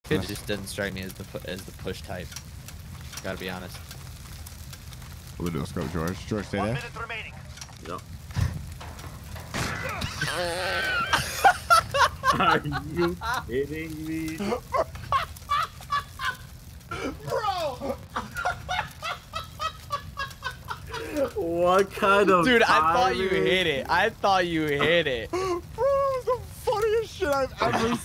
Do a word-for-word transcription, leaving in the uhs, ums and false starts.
Kid just didn't strike me as the as the push type. Gotta be honest. Let's go, George. George, stay there. One minute remaining. Yep. Are you kidding me? Bro! What kind of Dude, timing? I thought you hit it. I thought you hit it. Bro, it was the funniest shit I've ever